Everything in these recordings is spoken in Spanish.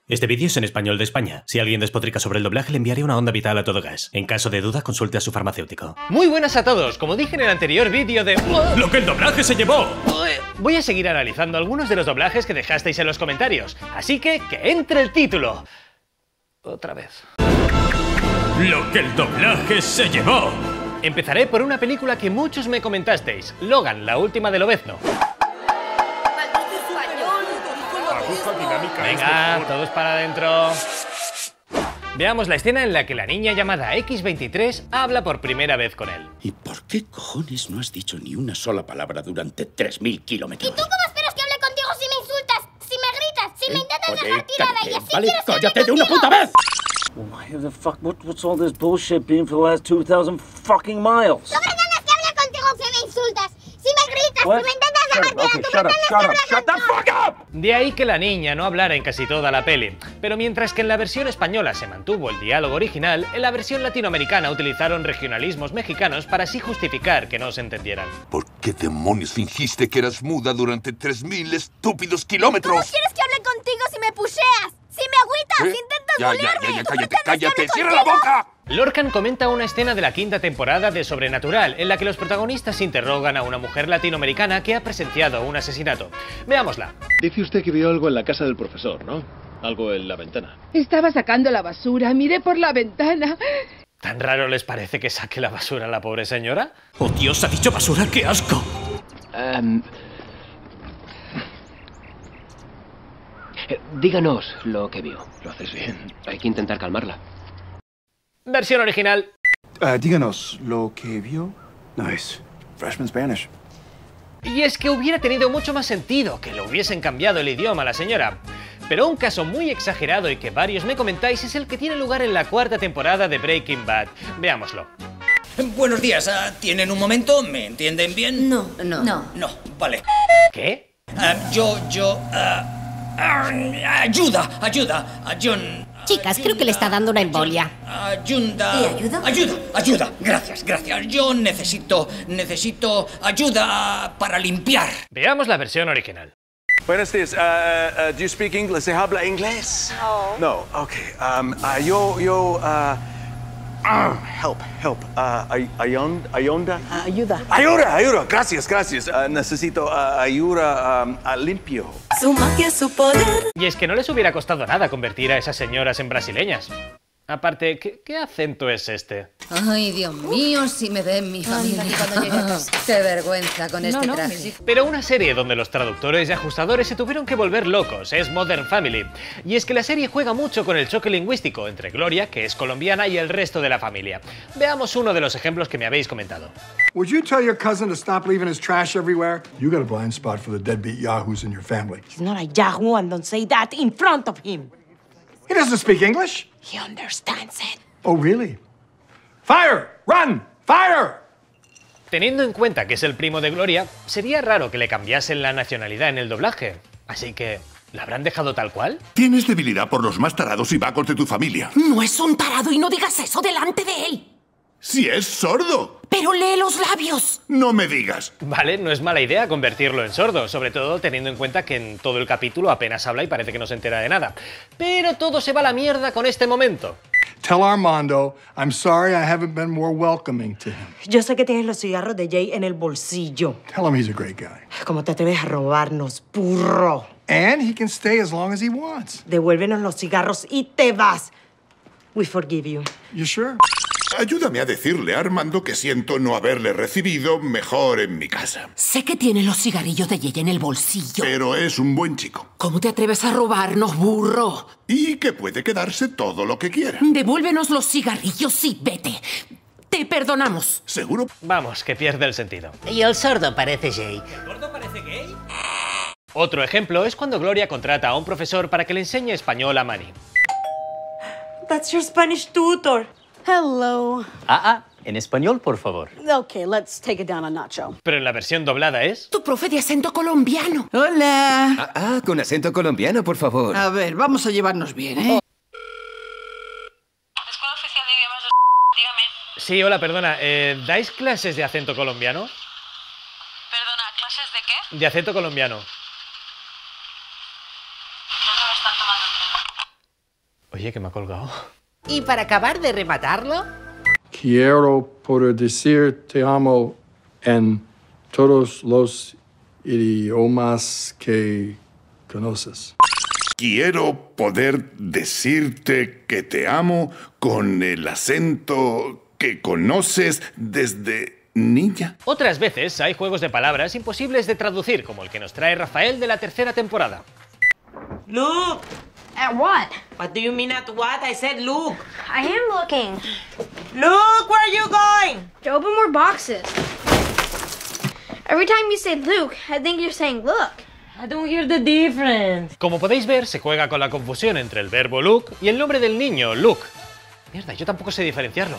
Este vídeo es en español de España. Si alguien despotrica sobre el doblaje, le enviaré una onda vital a todo gas. En caso de duda, consulte a su farmacéutico. Muy buenas a todos. Como dije en el anterior vídeo de... ¡Lo que el doblaje se llevó! Voy a seguir analizando algunos de los doblajes que dejasteis en los comentarios. Así que entre el título. Otra vez. ¡Lo que el doblaje se llevó! Empezaré por una película que muchos me comentasteis. Logan, la última de Lobezno. Venga, todos para adentro. Veamos la escena en la que la niña llamada X-23 habla por primera vez con él. ¿Y por qué cojones no has dicho ni una sola palabra durante 3000 kilómetros? ¿Y tú cómo esperas que hable contigo si me insultas, si me gritas, si me intentas dejar tirada y así ¿vale? quieres que hable ¡Cállate de una contigo? puta vez! Why the fuck? What's all this bullshit been for the last 2,000 fucking miles? ¿No pretendes que hable contigo si me insultas, si me gritas, What? si me intentas dejar tirada? Okay, ¿Tú shut up, pretendes que shut up, hable shut the contigo? fuck up! De ahí que la niña no hablara en casi toda la peli. Pero mientras que en la versión española se mantuvo el diálogo original, en la versión latinoamericana utilizaron regionalismos mexicanos para así justificar que no se entendieran. ¿Por qué demonios fingiste que eras muda durante 3000 estúpidos kilómetros? ¿Cómo quieres que hable contigo si me pusheas? Si me agüitas, si intentas bulearme. Cállate, cállate, cierra la boca. Lorcan comenta una escena de la quinta temporada de Sobrenatural, en la que los protagonistas interrogan a una mujer latinoamericana que ha presenciado un asesinato. Veámosla. Dice usted que vio algo en la casa del profesor, ¿no? Algo en la ventana. Estaba sacando la basura, miré por la ventana. ¿Tan raro les parece que saque la basura a la pobre señora? ¡Oh, Dios! ¡Ha dicho basura! ¡Qué asco! Díganos lo que vio. Lo haces bien. Hay que intentar calmarla. Versión original. Díganos lo que vio. Nice. Freshman Spanish. Y es que hubiera tenido mucho más sentido que le hubiesen cambiado el idioma a la señora. Pero un caso muy exagerado y que varios me comentáis es el que tiene lugar en la cuarta temporada de Breaking Bad. Veámoslo. Buenos días, ¿tienen un momento? ¿Me entienden bien? No. No, vale. ¿Qué? Ayuda, John. Chicas, creo que le está dando una embolia. Ayuda. Gracias. Yo necesito ayuda para limpiar. Veamos la versión original. Buenos días. Do you speak English? ¿Se habla inglés? No. No. Okay. Help. Ayonda. Ayuda. Gracias. Necesito ayuda limpio. Su magia, su poder. Y es que no les hubiera costado nada convertir a esas señoras en brasileñas. Aparte, ¿qué acento es este? Ay, Dios mío, si me den mi familia. Qué vergüenza con este traje. Pero una serie donde los traductores y ajustadores se tuvieron que volver locos es Modern Family. Y es que la serie juega mucho con el choque lingüístico entre Gloria, que es colombiana, y el resto de la familia. Veamos uno de los ejemplos que me habéis comentado. Would you tell your cousin to stop leaving his trash everywhere? You got a blind spot for the deadbeat yahoos in your family. He's not a yahoo, and don't say that in front of him. He doesn't speak English. He understands it. Oh, really? Fire! Run! Fire! Teniendo en cuenta que es el primo de Gloria, sería raro que le cambiasen la nacionalidad en el doblaje. Así que, ¿la habrán dejado tal cual? Tienes debilidad por los más tarados y vagos de tu familia. No es un tarado y no digas eso delante de él. Si es sordo. Pero lee los labios. No me digas. Vale, no es mala idea convertirlo en sordo, sobre todo teniendo en cuenta que en todo el capítulo apenas habla y parece que no se entera de nada. Pero todo se va a la mierda con este momento. Tell Armando, I'm sorry I haven't been more welcoming to him. Yo sé que tienes los cigarros de Jay en el bolsillo. Tell him he's a great guy. ¿Cómo te atreves a robarnos, burro? And he can stay as long as he wants. Devuélvenos los cigarros y te vas. We forgive you. You sure? Ayúdame a decirle a Armando que siento no haberle recibido mejor en mi casa. Sé que tiene los cigarrillos de Jay en el bolsillo. Pero es un buen chico. ¿Cómo te atreves a robarnos, burro? Y que puede quedarse todo lo que quiera. Devuélvenos los cigarrillos y vete. Te perdonamos. ¿Seguro? Vamos, que pierde el sentido. Y el sordo parece Jay. ¿El gordo parece gay? Otro ejemplo es cuando Gloria contrata a un profesor para que le enseñe español a Manny. That's your Spanish tutor. Hello. En español, por favor. Okay, let's take it down a notch. Pero en la versión doblada es... Tu profe de acento colombiano. Hola. Con acento colombiano, por favor. A ver, vamos a llevarnos bien, ¿eh? Escuela Oficial de Idiomas de... Dígame. Sí, hola, perdona. ¿Dais clases de acento colombiano? Perdona, ¿clases de qué? De acento colombiano. No me están tomando el pelo. Oye, que me ha colgado. Y para acabar de rematarlo... Quiero poder decir te amo en todos los idiomas que conoces. Quiero poder decirte que te amo con el acento que conoces desde niña. Otras veces hay juegos de palabras imposibles de traducir, como el que nos trae Rafael de la tercera temporada. Look! At what? What do you mean at what? I said look. I am looking. Look, where are you going? To open more boxes. Every time you say Luke, I think you're saying look. I don't hear the difference. Como podéis ver, se juega con la confusión entre el verbo look y el nombre del niño, Luke. Mierda, yo tampoco sé diferenciarlo.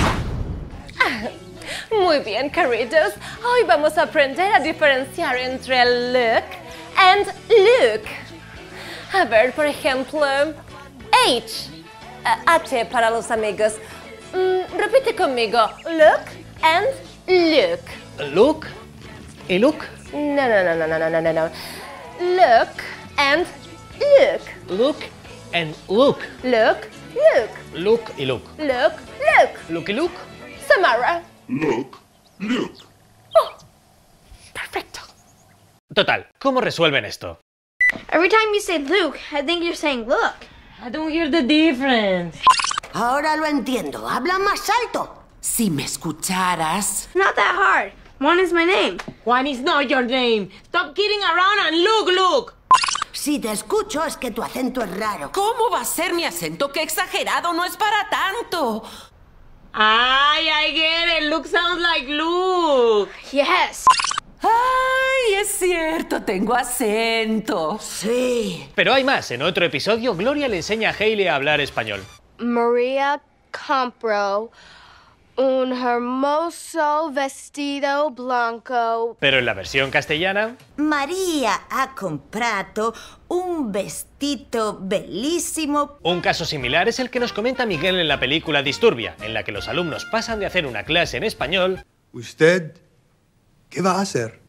Muy bien, queridos. Hoy vamos a aprender a diferenciar entre el look and Luke. A ver, por ejemplo, H. H para los amigos. Repite conmigo. Look and Luke. ¿Luke? ¿Y Luke? No. Look and Luke. Luke and Luke. Look, Luke. Luke y Luke. Look, Luke. Luke y Luke. Samara. Luke. Oh, perfecto. Total, ¿cómo resuelven esto? Every time you say Luke, I think you're saying look. I don't hear the difference. Ahora lo entiendo. Habla más alto. Si me escucharas... Not that hard. Juan is my name. Juan is not your name. Stop kidding around and look. Si te escucho es que tu acento es raro. ¿Cómo va a ser mi acento? ¡Qué exagerado! ¡No es para tanto! Ay, I get it. Luke sounds like Luke. Yes. ¡Ay, es cierto! Tengo acento. Sí. Pero hay más. En otro episodio, Gloria le enseña a Hailey a hablar español. María compró un hermoso vestido blanco. Pero en la versión castellana... María ha comprado un vestido bellísimo. Un caso similar es el que nos comenta Miguel en la película Disturbia, en la que los alumnos pasan de hacer una clase en español... ¿Usted qué va a hacer?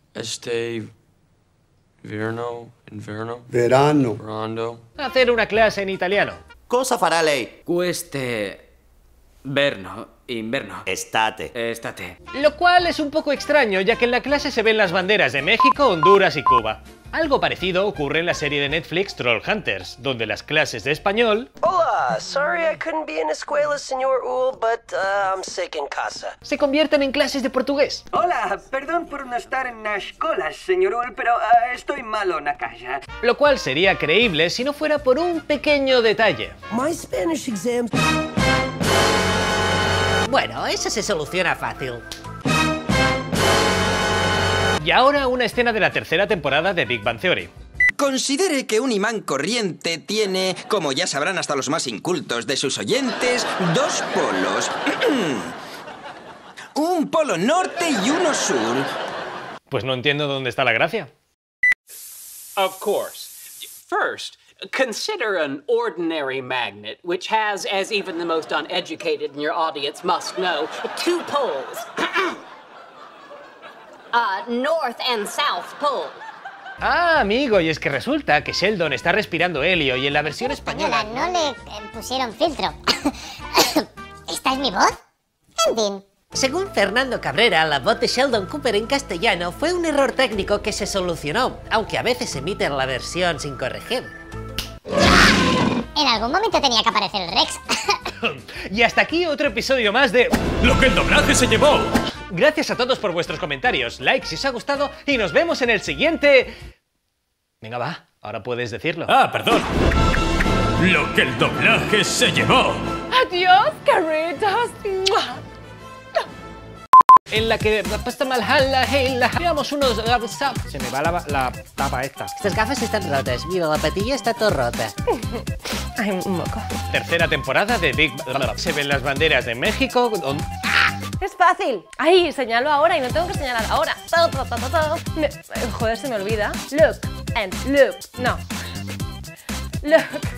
Verano. a hacer una clase en italiano. Cosa farà lei? Inverno. Estate. Lo cual es un poco extraño, ya que en la clase se ven las banderas de México, Honduras y Cuba. Algo parecido ocurre en la serie de Netflix Trollhunters, donde las clases de español... Hola, sorry I couldn't be in escuela, señor Ull, but I'm sick en casa. Se convierten en clases de portugués. Hola, perdón por no estar en la escuela, señor Ull, pero estoy malo en la casa. Lo cual sería creíble si no fuera por un pequeño detalle. My Spanish exam... Bueno, eso se soluciona fácil. Y ahora una escena de la tercera temporada de Big Bang Theory. Considere que un imán corriente tiene, como ya sabrán hasta los más incultos de sus oyentes, dos polos. Un polo norte y uno sur. Pues no entiendo dónde está la gracia. Of course. First, consider an ordinary magnet, which has, as even the most uneducated in your audience must know, two poles. North and South Pole. Ah, amigo, y es que resulta que Sheldon está respirando helio y en la versión española... No le pusieron filtro. ¿Esta es mi voz? En fin. Según Fernando Cabrera, la voz de Sheldon Cooper en castellano fue un error técnico que se solucionó, aunque a veces emite en la versión sin corregir. En algún momento tenía que aparecer el Rex. Y hasta aquí otro episodio más de... ¡Lo que el doblaje se llevó! Gracias a todos por vuestros comentarios, likes si os ha gustado y nos vemos en el siguiente... Venga, va, ahora puedes decirlo. Ah, perdón. Lo que el doblaje se llevó. Adiós, queridos. En la que veamos unos... Se me va la tapa esta. Estas gafas están rotas. Mira, la patilla está todo rota. Ay, un moco. Tercera temporada de Big... Se ven las banderas de México... Es fácil. Ay, señalo ahora y no tengo que señalar ahora. Joder, se me olvida. Look and look. No. Look